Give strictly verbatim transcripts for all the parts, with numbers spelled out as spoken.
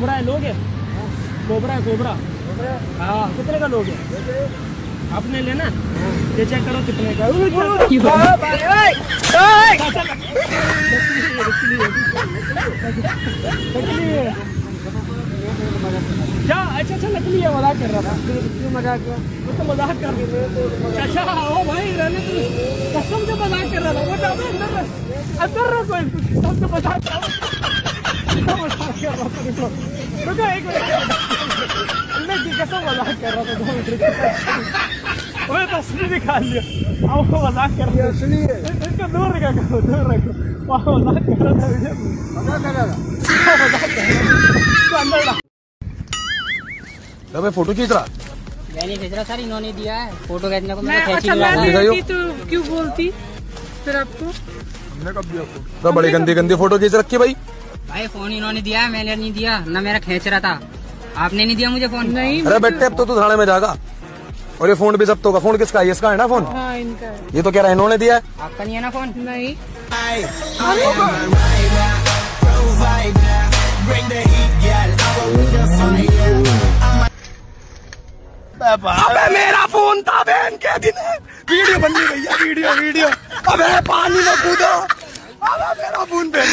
Cobra है, लोगे? Cobra है, कोबरा। हाँ, कितने का लोगे? आपने लेना? ये चेक करो कितने का। क्या? अच्छा अच्छा, नकली है, मजाक कर रहा था। क्यों मजाक किया? वो तो मजाक कर रहे थे। अच्छा ओ भाई, रहने तो कसम से मजाक कर रहा था। वो तो अंदर अंदर रखो, कसम से मजाक कर रहा था। रुको एक मिनट, अंदर की कसम मजाक कर रहा था। दो मिनट, ओए तस्वीर निकाल लिया। अब वो मजाक कर रहा है, असली है। इसको दूर रखो, दूर रखो। वो मजाक कर रहा था, वीडियो मजाक कर रहा था, मजाक कर रहा था। अंदर मैं फोटो खींच रहा, मैं नहीं खींच रहा सर, इन्होंने दिया है फोटो खींचने को। मैं अच्छा मैं देती तो क्यों बोलती फिर आपको? हमने कब दिया फोटो? तो बड़ी गंदी गंदी फोटो खींच रखी भाई। भाई फोन इन्होंने दिया है, मैंने नहीं दिया ना, मेरा खींच रहा था। आपने नहीं दिया मुझे फोन? नहीं। अरे बेटे अब तो तू थाने में जाएगा। और ये फोन भी जब्त होगा। फोन किसका है? इसका है ना फोन? हाँ इनका है। ये तो कह रहा है इन्होंने दिया है। आपका नहीं है ना फोन? नहीं। अबे मेरा फोन था बहन के दिन। वीडियो बन गई भैया, वीडियो वीडियो। अबे पानी में कूदो। अबे मेरा फोन पे।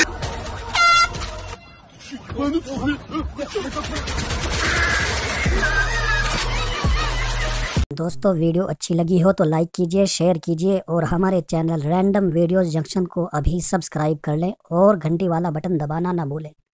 दोस्तों वीडियो अच्छी लगी हो तो लाइक कीजिए, शेयर कीजिए और हमारे चैनल रैंडम वीडियोस जंक्शन को अभी सब्सक्राइब कर लें और घंटी वाला बटन दबाना ना भूलें।